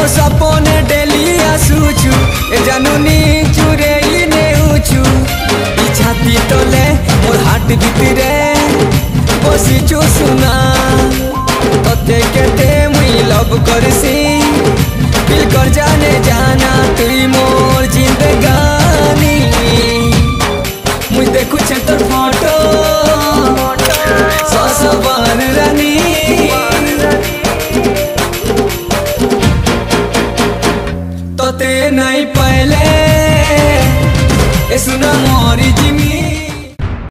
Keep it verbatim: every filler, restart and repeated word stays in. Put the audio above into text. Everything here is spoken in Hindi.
सपने डेली आसुछु ए जानूनी चुरे ने उछु छाती तले मोर हाट भितरे बसिछु सुना तते केते मुई लव करसी दिल कर जाने जाना तुई मोर जिंदगानी मुई देखु छे तोर फोटो ससबान रानी तते नहीं पहले ए सुना मोरी